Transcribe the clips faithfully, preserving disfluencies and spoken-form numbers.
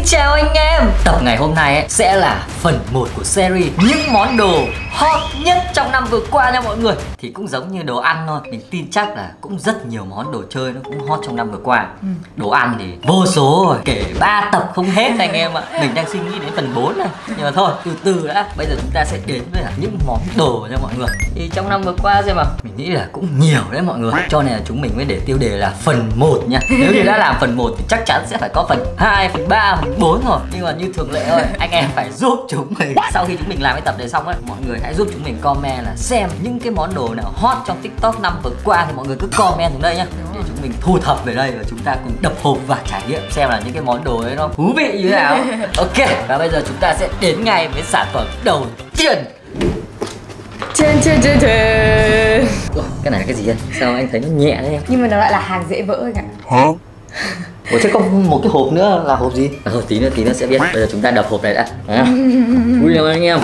chào anh em. Tập ngày hôm nay ấy, sẽ là phần một của series những món đồ hot nhất trong năm vừa qua nha mọi người. Thì cũng giống như đồ ăn thôi, mình tin chắc là cũng rất nhiều món đồ chơi nó cũng hot trong năm vừa qua. ừ. Đồ ăn thì vô số rồi, kể ba tập không hết anh em ạ. Mình đang suy nghĩ đến phần bốn này, nhưng mà thôi từ từ đã. Bây giờ chúng ta sẽ đến với những món đồ nha mọi người. Thì trong năm vừa qua xem mà mình nghĩ là cũng nhiều đấy mọi người, cho nên là chúng mình mới để tiêu đề là phần một nha. Nếu như đã làm phần một thì chắc chắn sẽ phải có phần hai, phần ba, phần bốn rồi. Nhưng mà như thường lệ thôi, anh em phải giúp chúng mình. Sau khi chúng mình làm cái tập này xong á, mọi người hãy giúp chúng mình comment là xem những cái món đồ nào hot trong TikTok năm vừa qua thì mọi người cứ comment xuống đây nhá, để chúng mình thu thập về đây và chúng ta cùng đập hộp và trải nghiệm xem là những cái món đồ ấy nó thú vị như thế nào. Ok, và bây giờ chúng ta sẽ đến ngay với sản phẩm đầu tiên. Trên trên trên trên. Ủa, cái này là cái gì vậy? Sao anh thấy nó nhẹ đấy em? Nhưng mà nó lại là hàng dễ vỡ anh ạ. Hả? Ủa chứ có một cái hộp nữa là hộp gì? À, thôi tí nữa tí nữa sẽ biết. Bây giờ chúng ta đập hộp này đã. À. Vui lắm anh em.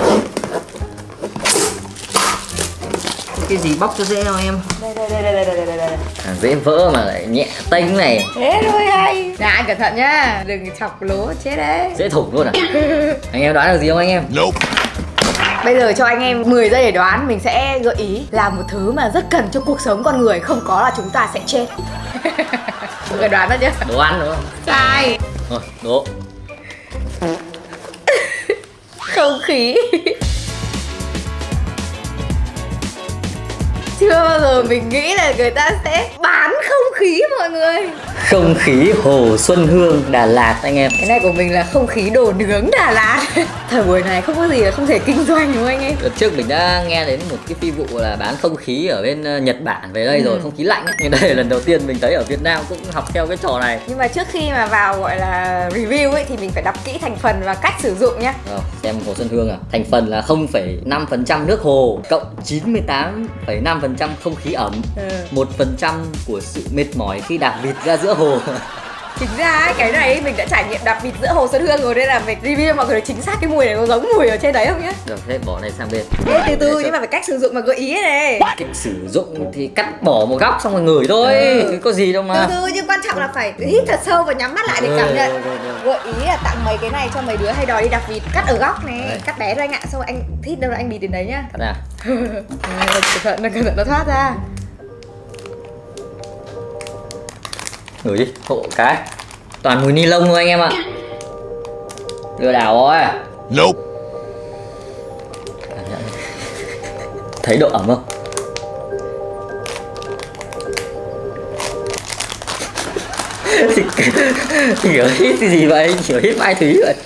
Cái gì bóc cho dễ không em? Đây đây đây đây đây đây đây. À, dễ vỡ mà lại nhẹ tênh này. Thế thôi hay. Dạ anh cẩn thận nhá, đừng chọc lố chết đấy. Dễ thủng luôn à? Anh em đoán được gì không anh em? Nope. Bây giờ cho anh em mười giây để đoán. Mình sẽ gợi ý là một thứ mà rất cần cho cuộc sống con người, không có là chúng ta sẽ chết. Mọi người đoán đó chứ? Đồ ăn đúng không? Sai. Rồi, đố. Không khí. Chưa bao giờ mình nghĩ là người ta sẽ bán không khí mọi người. Không khí Hồ Xuân Hương Đà Lạt anh em. Cái này của mình là không khí đồ nướng Đà Lạt. Thời buổi này không có gì là không thể kinh doanh đúng không anh em? Đợt trước mình đã nghe đến một cái phi vụ là bán không khí ở bên Nhật Bản về đây ừ. rồi, không khí lạnh ấy. Nhưng đây là lần đầu tiên mình thấy ở Việt Nam cũng học theo cái trò này. Nhưng mà trước khi mà vào gọi là review ấy thì mình phải đọc kỹ thành phần và cách sử dụng nhá. Rồi, xem Hồ Xuân Hương à. Thành phần là không phẩy năm phần trăm nước hồ, cộng chín mươi tám phẩy năm phần trăm không khí ẩm, ừ. một phần trăm của sự mệt mỏi khi đạp vịt ra giữa hồ. Chính ra ấy, cái này mình đã trải nghiệm đạp vịt giữa Hồ Xuân Hương rồi, nên là mình review mọi người chính xác cái mùi này có giống mùi ở trên đấy không nhá. Được, thế bỏ này sang bên. Thế từ từ nhưng mà phải cách sử dụng và gợi ý này. Cách sử dụng thì cắt bỏ một góc xong rồi ngửi thôi, ừ. có gì đâu mà. Từ từ nhưng quan trọng là phải hít thật sâu và nhắm mắt lại để cảm nhận. Gợi ý là tặng mấy cái này cho mấy đứa hay đòi đi đạp vịt, cắt ở góc này, đấy. Cắt bé thôi anh ạ, xong rồi anh hít đâu là anh bịt đến đấy nhá. Thật à? Cẩn thận, cẩn thận nó thoát ra. Ngửi đi, hộ cái. Toàn mùi ni lông thôi anh em ạ. Lừa đảo rồi. Nope. Thấy độ ẩm không? Hiểu hít cái gì vậy? Hiểu hít Mai Thúy vậy.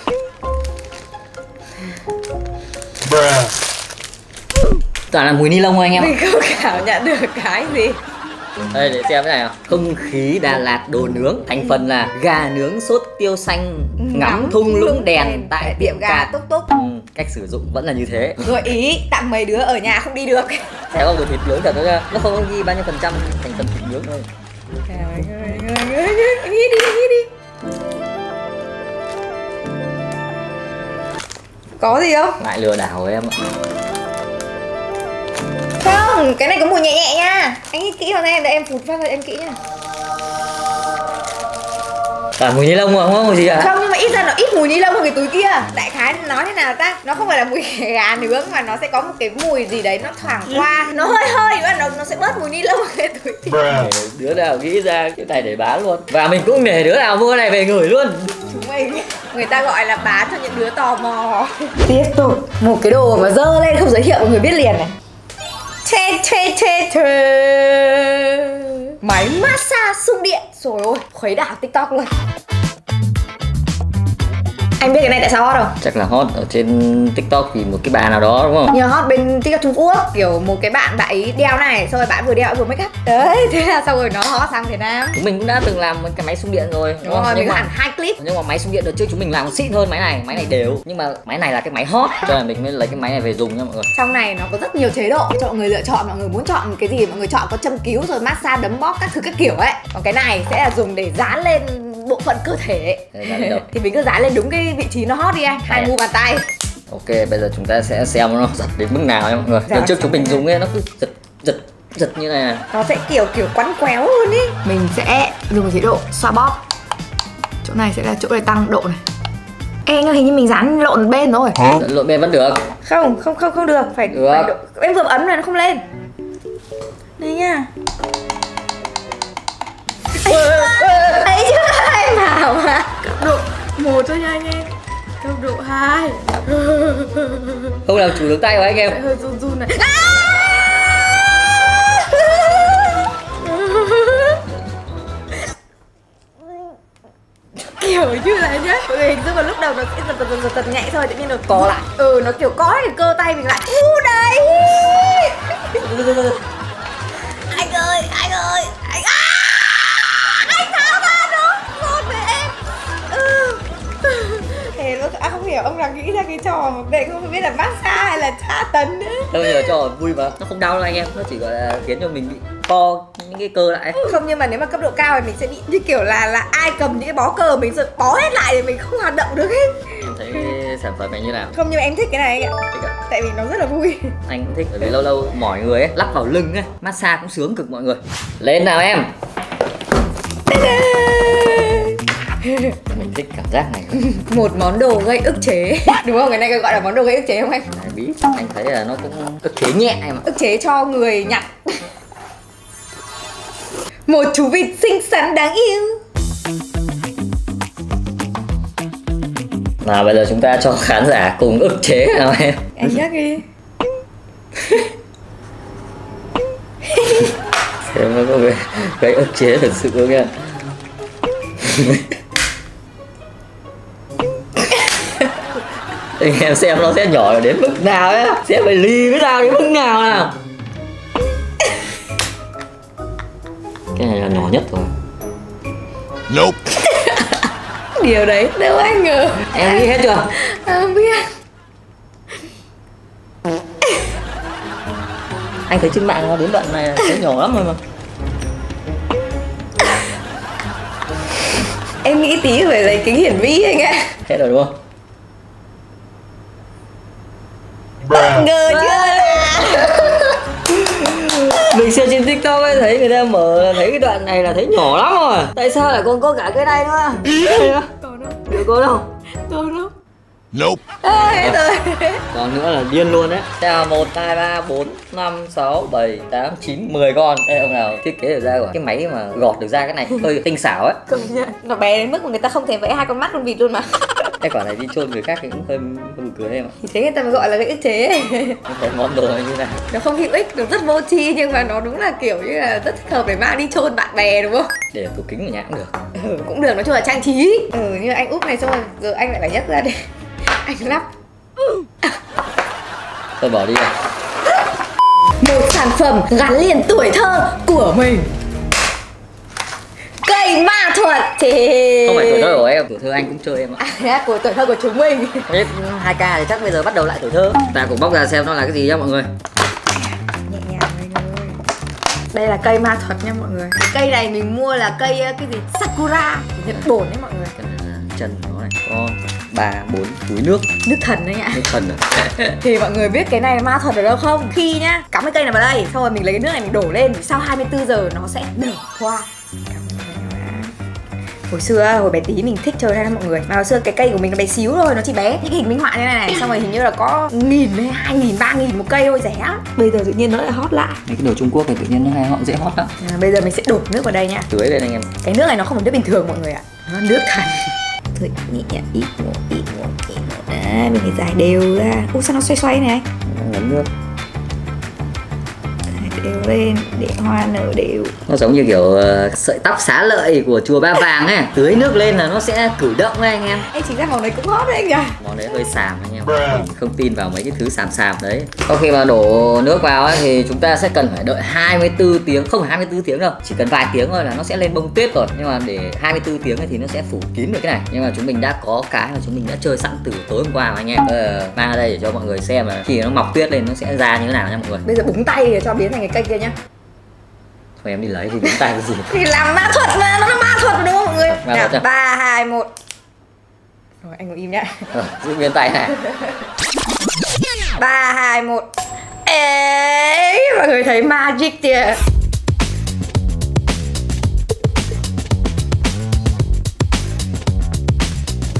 Bruh. Toàn là mùi ni lông thôi anh em. Mình không cảm nhận được cái gì. Đây để xem cái này nào. Không khí Đà Lạt đồ nướng. Thành phần là gà nướng sốt tiêu xanh, ngắm, ngắm thung lũng đèn, đèn tại tiệm gà Túc Túc. ừ, Cách sử dụng vẫn là như thế. Gợi ý tặng mấy đứa ở nhà không đi được. Theo không được thịt nướng thật đó. Nó không ghi bao nhiêu phần trăm thành phần thịt nướng thôi. Nghĩ đi, nghĩ đi. Có gì không? Lại lừa đảo em ạ. Không, cái này có mùi nhẹ nhẹ nha. Anh hít kỹ vào em, để em phụt phát vào em kỹ nha. À, mùi ni lông mà không có mùi gì à? Không, nhưng mà ít ra nó ít mùi ni lông hơn cái túi kia. Đại khái nói thế nào ta? Nó không phải là mùi gà nướng mà nó sẽ có một cái mùi gì đấy nó thoảng qua. Nó hơi hơi và nó, nó sẽ bớt mùi ni lông ở cái túi kia. Đứa nào nghĩ ra cái này để bán luôn. Và mình cũng để đứa nào mua này về gửi luôn. Chúng mình, người ta gọi là bán cho những đứa tò mò. Tiếp tục, một cái đồ mà dơ lên không giới thiệu mọi người biết liền này. Chê chê chê chê. Máy massage xung điện. Trời ơi, khuấy đảo TikTok luôn. Anh biết cái này tại sao hot không? Chắc là hot ở trên TikTok thì một cái bà nào đó đúng không? Nhưng hot bên TikTok Trung Quốc. Kiểu một cái bạn bạn ấy đeo này, xong rồi bạn vừa đeo vừa make up. Đấy, thế là xong rồi nó hot sang Việt Nam. Mình cũng đã từng làm cái máy xung điện rồi. Đúng, đúng rồi, mình có hẳn hai clip. Nhưng mà máy xung điện đợt trước chúng mình làm xịn hơn máy này. Máy này đều. Nhưng mà máy này là cái máy hot, cho nên mình mới lấy cái máy này về dùng nha mọi người. Trong này nó có rất nhiều chế độ cho mọi người lựa chọn. Mọi người muốn chọn cái gì mọi người chọn, có châm cứu rồi massage đấm bóp các thứ các kiểu ấy. Còn cái này sẽ là dùng để dán lên bộ phận cơ thể. Thì mình cứ dán lên đúng cái vị trí nó hot đi anh. Hai mu bàn tay. Ok, bây giờ chúng ta sẽ xem nó giật đến mức nào nha mọi người. Lần trước chúng mình dùng ấy nó cứ giật giật giật như này. Nó sẽ kiểu kiểu quắn quéo luôn ý. Mình sẽ dùng chế độ xoa bóp. Chỗ này sẽ là chỗ để tăng độ này. Ê anh ơi, hình như mình dán lộn bên rồi. Lộn bên vẫn được. Không, không không không được, phải, được. phải độ... Em vừa ấn này nó không lên. Đây nha. Ấy chứ anh bảo mà. Cấp độ một thôi nha anh em. Cấp độ hai. Không làm chủ được tay của anh em. Hơi run run này. Kiểu như là nhá, mọi người hình dung vào lúc đầu nó sẽ giật giật giật giật, giật nhẹ thôi, tự nhiên nó co lại. Ừ, nó kiểu có cái cơ tay mình lại. U đấy. Anh ơi, anh ơi, anh à, anh tháo ra nó, ngon với em. Ừ. Thế nó à, không hiểu ông nào nghĩ ra cái trò mà đây không biết là massage hay là tra tấn nữa. Đâu giờ trò vui mà, nó không đau đâu anh em, nó chỉ gọi là khiến cho mình bị co những cái cơ lại. Không, nhưng mà nếu mà cấp độ cao thì mình sẽ bị như kiểu là là ai cầm những cái bó cờ mình sẽ bó hết lại để mình không hoạt động được hết. Em thấy cái sản phẩm này như nào? Không, nhưng mà em thích cái này anh ạ. Thích ạ. Tại vì nó rất là vui. Anh cũng thích, bởi vì lâu lâu mỏi người ấy, lắc vào lưng ấy, massage cũng sướng cực mọi người. Lên nào em. Mình thích cảm giác này. Một món đồ gây ức chế. Đúng không? Cái này gọi là món đồ gây ức chế không anh? Này biết, anh thấy là nó cũng ức chế nhẹ em ạ. Ức chế cho người nhặt. Một chú vịt xinh xắn đáng yêu. Nào bây giờ chúng ta cho khán giả cùng ức chế nào em. Anh nhắc đi. Xem nó có gây, gây ức chế thật sự không nha. Anh em xem nó sẽ nhỏ đến mức nào ấy, sẽ phải ly với tao đến mức nào nào. Cái này là nhỏ nhất rồi. Nope. Điều đấy đâu anh ngờ. Em nghĩ hết chưa? À, không biết. Anh thấy trên mạng nó đến đoạn này thấy nhỏ lắm rồi mà. Em nghĩ tí phải lấy kính hiển vi anh ạ. Hết rồi đúng không? Bất ngờ chưa? Mình xem trên TikTok ấy, thấy người ta mở thấy cái đoạn này là thấy nhỏ lắm rồi. Tại sao lại còn có cả cái này nữa? Còn đâu? Được có đâu? Còn đâu? Nope. À, hết rồi. Còn nữa là điên luôn đấy. Sẽ là một, hai, ba, bốn, năm, sáu, bảy, tám, chín, mười con. Ê, ông nào thiết kế được ra của cái máy mà gọt được ra cái này hơi tinh xảo ấy. Công nhận. Nó bé đến mức mà người ta không thể vẽ hai con mắt con vịt luôn mà. Cái quả này đi chôn người khác thì cũng hơi buồn cười em ạ. Thì thế người ta mới gọi là cái ức chế. Không thấy món đồ này như này. Nó không hữu ích, nó rất vô tri, nhưng mà nó đúng là kiểu như là rất thích hợp để mang đi chôn bạn bè đúng không? Để tủ kính ở nhà cũng được. Ừ, cũng được, nói chung là trang trí. Ừ, như anh úp này xong rồi giờ anh lại phải nhấc ra để anh lắp. Thôi bỏ đi rồi. Một sản phẩm gắn liền tuổi thơ của mình. Cây ma thuật thì... Không phải tuổi thơ của em, tuổi thơ anh cũng chơi em ạ. À, của tuổi thơ của chúng mình. Hết hai ca thì chắc bây giờ bắt đầu lại tuổi thơ. Ta cùng bóc ra xem nó là cái gì nhá mọi người. Nhẹ nhàng anh ơi. Đây là cây ma thuật nha mọi người. Cái cây này mình mua là cây cái gì Sakura Nhật Bản đấy mọi người. Cái này là chân của nó này, có ba bốn túi nước. Nước thần đấy nhá. Nước thần à? Thì mọi người biết cái này là ma thuật ở đâu không? Khi nhá, cắm cái cây này vào đây, xong rồi mình lấy cái nước này mình đổ lên, sau hai mươi tư giờ nó sẽ nở hoa. Hồi xưa, hồi bé tí mình thích chơi này lắm mọi người. Mà hồi xưa cái cây của mình nó bé xíu thôi, nó chỉ bé những hình minh họa như này này. Xong rồi hình như là có nghìn hay hai nghìn, ba nghìn một cây thôi, rẻ lắm. Bây giờ tự nhiên nó lại hot lại. Mấy cái đồ Trung Quốc này tự nhiên nó hay họ dễ hot lắm. À, bây giờ mình sẽ đổ nước vào đây nha. Tưới lên anh em. Cái nước này nó không phải nước bình thường mọi người ạ. Nó là nước thần. Thôi nhẹ nhẹ, ít một, ít một, ít một. Đấy, mình phải giải đều ra. Ủa sao nó xoay xoay này? Ngấn nước. Đều lên để hoa nở đều. Nó giống như kiểu uh, sợi tóc xá lợi của chùa Ba Vàng ấy. Tưới nước lên là nó sẽ cử động đấy anh em. Ê, chính ra màu này cũng hot đấy anh nhỉ. Món đấy hơi xàm anh em. Mình không tin vào mấy cái thứ xàm xàm đấy. Sau khi mà đổ nước vào ấy, thì chúng ta sẽ cần phải đợi hai mươi tư tiếng. Không phải hai mươi tư tiếng đâu, chỉ cần vài tiếng thôi là nó sẽ lên bông tuyết rồi. Nhưng mà để hai mươi tư tiếng ấy thì nó sẽ phủ kín được cái này. Nhưng mà chúng mình đã có cái mà chúng mình đã chơi sẵn từ tối hôm qua mà anh em. Ờ, mang ra đây để cho mọi người xem là khi nó mọc tuyết lên nó sẽ ra như thế nào nha mọi người. Bây giờ búng tay để cho biến thành cái cây kia nhá. Thôi em đi lấy thì búng tay cái gì. Thì làm ma thuật mà, nó là ma thuật đúng không mọi người? Ma Nào, thuật à? ba, hai, một. Rồi anh ngồi im nhá. Ờ, giữ nguyên tay này. Ba, hai, một. Ê, mọi người thấy magic kìa.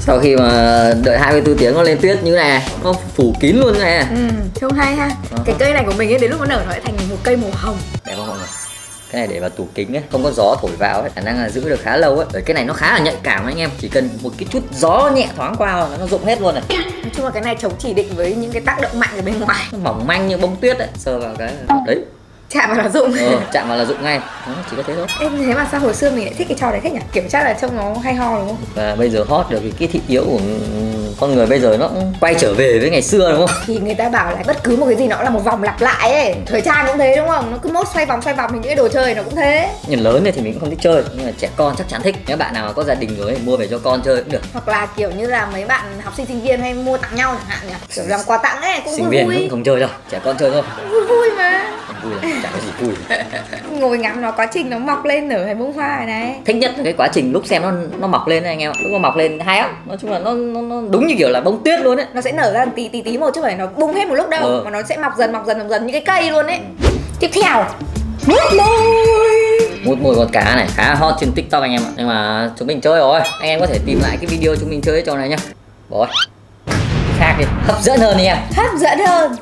Sau khi mà đợi hai mươi tư tiếng nó lên tuyết như này, nó phủ kín luôn này. Ừ, trông hay ha. À. Cái cây này của mình ấy, đến lúc nó nở nó sẽ thành một cây màu hồng. Đẹp không mọi người? Cái này để vào tủ kính ấy, không có gió thổi vào ấy, khả năng là giữ được khá lâu ấy. Bởi cái này nó khá là nhạy cảm anh em, chỉ cần một cái chút gió nhẹ thoáng qua là nó rụng hết luôn này. Nói chung là cái này chống chỉ định với những cái tác động mạnh ở bên ngoài. Nó mỏng manh như bông tuyết ấy, sờ vào cái đấy. Chạm vào là rụng. Ờ, chạm vào là rụng ngay. Đó, chỉ có thế thôi. Em thế mà sao hồi xưa mình lại thích cái trò đấy thế nhỉ? Kiểu chắc là trông nó hay ho đúng không? Và bây giờ hot được cái, cái thị yếu của con người bây giờ nó cũng quay trở về với ngày xưa đúng không? Thì người ta bảo là bất cứ một cái gì nó là một vòng lặp lại ấy. Thời trang cũng thế đúng không? Nó cứ mốt xoay vòng xoay vòng thì những cái đồ chơi nó cũng thế. Nhưng lớn thì mình cũng không thích chơi, nhưng mà trẻ con chắc chắn thích. Nếu bạn nào có gia đình rồi thì mua về cho con chơi cũng được. Hoặc là kiểu như là mấy bạn học sinh sinh viên hay mua tặng nhau chẳng hạn nhỉ? Kiểu làm quà tặng ấy cũng sinh vui viên vui. cũng không chơi đâu, trẻ con chơi thôi. Vui vui mà. Không vui là chẳng có gì vui. Ngồi ngắm nó quá trình nó mọc lên nở thành bông hoa này, này. Thích nhất là cái quá trình lúc xem nó nó mọc lên này anh em ạ. Lúc nó mọc lên hay lắm. Nói chung là nó, nó, nó đúng như kiểu là bông tuyết luôn ấy. Nó sẽ nở ra tí tí tí một chứ không phải nó bung hết một lúc đâu, ờ. mà nó sẽ mọc dần mọc dần mọc dần như cái cây luôn ấy. Tiếp theo, mút môi. Mút môi con cá này khá hot trên TikTok anh em ạ. Nhưng mà chúng mình chơi rồi, anh em có thể tìm lại cái video chúng mình chơi cái trò này nhá. Rồi, khác đi, hấp dẫn hơn đi em. Hấp dẫn hơn.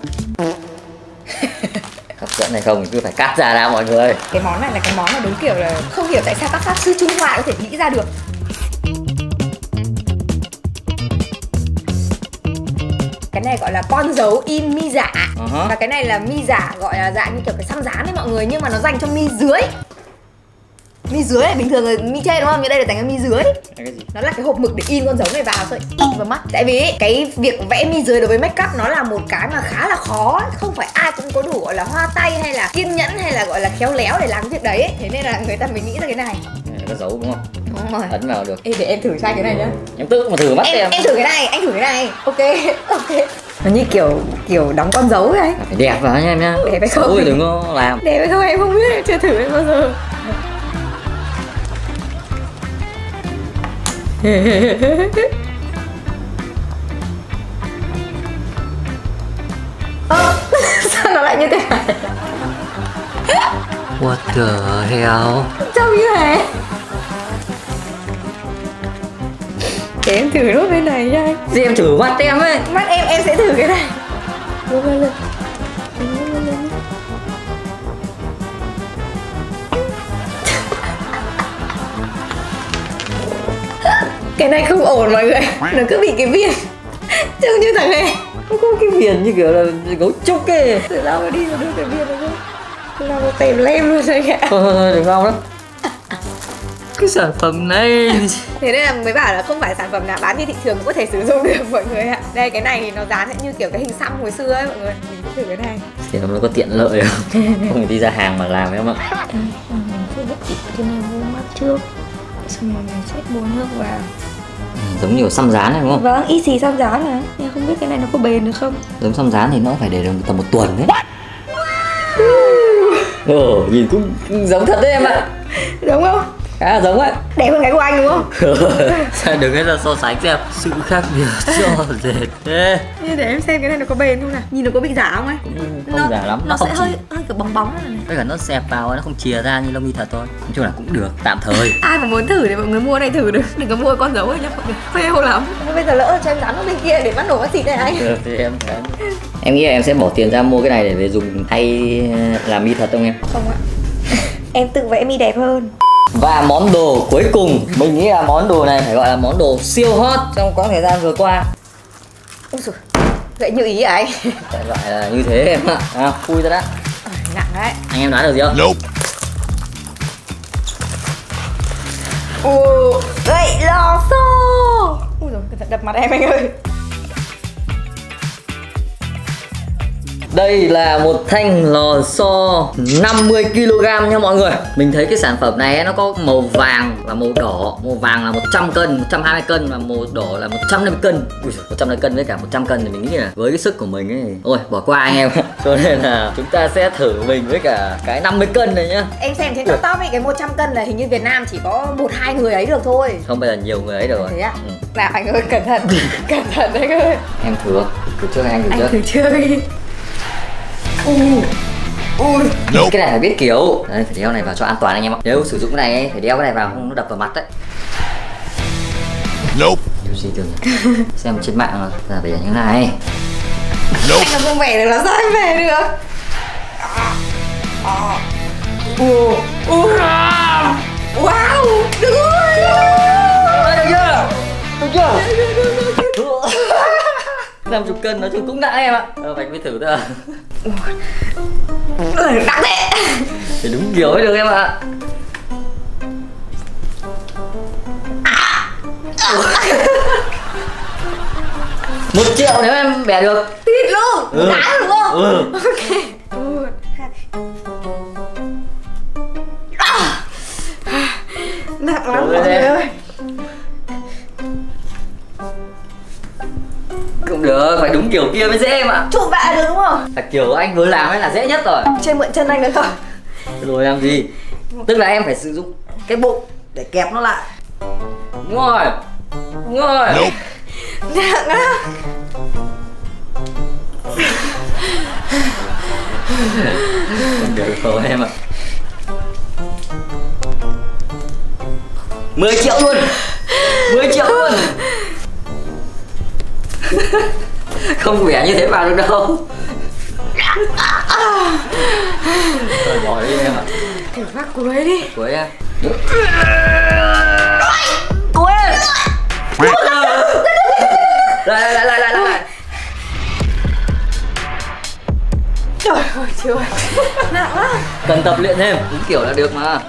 Hấp dẫn này không thì cứ phải cắt ra ra mọi người. Cái món này là cái món là đúng kiểu là không hiểu tại sao các pháp sư Trung Hoa có thể nghĩ ra được. Cái này gọi là con dấu in mi giả. uh-huh. Và cái này là mi giả gọi là dạng như kiểu cái xăm dán đấy mọi người, nhưng mà nó dành cho mi dưới. Mi dưới này bình thường là mi trên đúng không? Nhưng đây là thành cái mi dưới. Cái gì? Nó là cái hộp mực để in con dấu này vào thôi, in vào mắt. Tại vì cái việc vẽ mi dưới đối với make up nó là một cái mà khá là khó, không phải ai cũng có đủ gọi là hoa tay hay là kiên nhẫn hay là gọi là khéo léo để làm cái việc đấy. Thế nên là người ta mới nghĩ ra cái này. Có dấu đúng không? Đúng rồi. Ấn vào được. Ê, để em thử try cái này nhá. Em tự mà thử mắt em, em. Em thử cái này, anh thử cái này. Ok, ok. Nó như kiểu kiểu đóng con dấu ấy. Phải đẹp vào nha em nhá. Đẹp hay không? Ôi đừng có làm. Đẹp hay không em không biết, em chưa thử em bao giờ. Ơ, sao nó lại như thế này? What the hell? Trông như thế. Để em thử nốt bên này nha anh. Gì em thử mắt em ấy. Mắt em, em sẽ thử cái này. Luôn luôn luôn. Cái này không ổn mọi người. Nó cứ bị cái viền. Trông như thằng này. Nó có cái viền như kiểu là gấu trúc ấy. Từ đâu mà đi mà đưa cái viền này không? Từ đâu mà tèm lem luôn rồi kìa. Thôi đừng ngon lắm. Cái sản phẩm này. Thế nên là mới bảo là không phải sản phẩm nào bán trên thị trường cũng có thể sử dụng được mọi người ạ. Đây cái này thì nó dán như kiểu cái hình xăm hồi xưa ấy mọi người. Mình cũng thử cái này. Thì nó có tiện lợi không? Không phải đi ra hàng mà làm em ạ. Mình sẽ bắt chị cái này vô mắt trước. Xong rồi mình sẽ bôi nước vào. Giống như xăm dán này đúng không? Vâng, y xì xăm dán này. Nhưng không biết cái này nó có bền được không? Giống xăm dán thì nó phải để được tầm một tuần đấy. Ồ, nhìn cũng giống thật đấy em ạ. Đúng không? Khá là giống ấy. Đẹp hơn cái của anh đúng không? Sao đừng hết là so sánh xem. Sự khác biệt rõ rệt thế. Như để em xem cái này nó có bền không nào. Nhìn nó có bị giả không ấy? Cũng không nó, giả lắm. Nó, Nó sẽ không hơi chỉ... hơi kiểu bóng bóng này. Tất cả nó xẹp vào, nó không chìa ra như lông mi thật thôi. Nói chung là cũng được, tạm thời. Ai mà muốn thử thì mọi người mua này thử được. Đừng có mua con dấu ấy nhá mọi người. Fail lắm. Bây giờ lỡ cho em dán nó bên kia để bắt nổ bác sĩ này anh. Được thì em thấy. Em nghĩ là em sẽ bỏ tiền ra mua cái này để về dùng thay làm mi thật không em? Không ạ. Em tự vẽ mi đẹp hơn. Và món đồ cuối cùng, mình nghĩ là món đồ này phải gọi là món đồ siêu hot trong quãng thời gian vừa qua. Ôi dồi, vậy như ý à anh? Phải gọi là như thế em ạ. À, khui ra đã. À, nặng đấy. Anh em đoán được gì không? Nope. Ồ, gậy lò xo. Ui dồi, cẩn thận đập mặt em anh ơi. Đây là một thanh lò xo năm mươi ki lô gam nha mọi người. Mình thấy cái sản phẩm này nó có màu vàng và màu đỏ. Màu vàng là một trăm cân, một trăm hai mươi cân và màu đỏ là một trăm năm mươi cân. Ui, một trăm năm mươi cân với cả một trăm cân thì mình nghĩ là với cái sức của mình ấy, ôi bỏ qua anh em. Cho nên là chúng ta sẽ thử mình với cả cái năm mươi cân này nhá. Em xem trên TikTok ấy, cái một trăm cân là hình như Việt Nam chỉ có một hai người ấy được thôi. Không, bây giờ nhiều người ấy được rồi. Thế à? Ừ. Nào anh ơi, cẩn thận. Cẩn thận anh ơi. Em thử. Thử trước anh thử Anh trước. thử chưa đi. Ui. Ui. Nope. Cái này phải biết kiểu. Đấy, phải đeo này vào cho an toàn anh em ạ. Nếu sử dụng cái này ấy, phải đeo cái này vào không nó đập vào mặt đấy. Nope. kiểu gì được nhỉ? Xem trên mạng là về như này. Nope. Anh không về được là sao anh về được? Ồ, ồ, wow, được rồi. Được chưa? Được chưa? năm chục cân nói chung cũng nặng em ạ. Ờ, Bạch mới thử thôi. Nặng thế. Thì đúng kiểu mới được em ạ. Một triệu nếu em bẻ được. Thịt luôn, Ừ. đá đúng không? Ừ. Ok. Một, hai. À. Nặng lắm Rồi mọi người đây. ơi. Cũng được, phải đúng kiểu kia mới dễ em ạ. Chụp bạ được đúng không? Là kiểu anh vừa làm ấy là dễ nhất rồi. Chơi mượn chân anh được không? Rồi làm gì? Tức là em phải sử dụng cái bụng để kẹp nó lại. Đúng rồi. Đúng rồi. Nope. Nặng á. Không được rồi em ạ. mười triệu luôn. mười triệu luôn. Không vẻ như thế vào được đâu. Rồi bỏ đi em ạ. Thử phát cuối đi. Cuối em. Cuối em. Lại lại lại lại lại. Trời ơi trời ơi. Nặng lắm. Cần tập luyện thêm, đúng kiểu là được mà.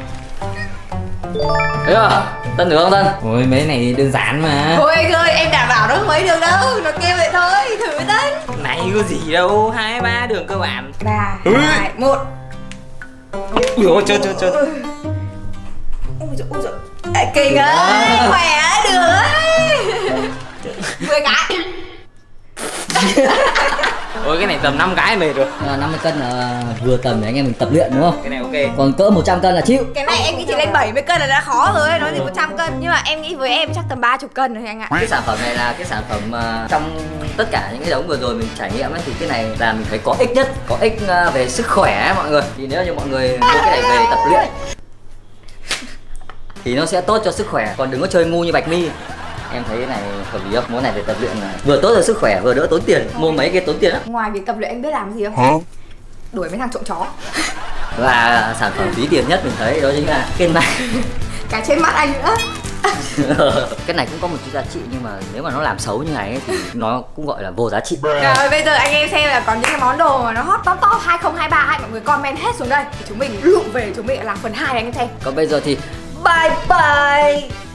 Thấy chưa? Tân được không Tân? Ôi mấy này đơn giản mà. Thôi anh ơi, em đảm bảo nó không mấy được đâu. Nó kêu vậy thôi, thử Tân. Này có gì đâu, hai ba đường cơ bản. Ba, hai, một. Ui ôi trời trời trời. Ôi dồi, ôi dồi. À, kinh ơi, khỏe được ấy. Mười cái. Ôi cái này tầm năm cái mệt rồi. À, năm mươi cân là vừa tầm để anh em mình tập luyện đúng không? Cái này ok. Còn cỡ một trăm cân là chịu. Cái này em nghĩ chỉ lên bảy mươi cân là đã khó rồi, nói gì một trăm cân. Nhưng mà em nghĩ với em chắc tầm ba mươi cân rồi anh ạ. Cái sản phẩm này là cái sản phẩm mà trong tất cả những cái đống vừa rồi mình trải nghiệm ấy, thì cái này là mình thấy có ích nhất, có ích uh, về sức khỏe ấy, mọi người. Thì nếu như mọi người mua cái này về tập luyện thì nó sẽ tốt cho sức khỏe. Còn đừng có chơi ngu như Bạch My. Em thấy cái này hợp lý không? Món này về tập luyện là vừa tốt cho sức khỏe vừa đỡ tốn tiền. Mua mấy cái tốn tiền lắm. Ngoài việc tập luyện anh biết làm gì không? Hả? Đuổi mấy thằng trộm chó. Và sản phẩm phí tiền nhất mình thấy đó chính là cái này. Cả trên mắt anh nữa. Cái này cũng có một chút giá trị, nhưng mà nếu mà nó làm xấu như này ấy, thì nó cũng gọi là vô giá trị. Rồi bây giờ anh em xem là có những cái món đồ mà nó hot top top hai không hai ba, hai mọi người comment hết xuống đây thì chúng mình lụm về chúng mình làm phần hai anh em xem. Còn bây giờ thì Bye bye.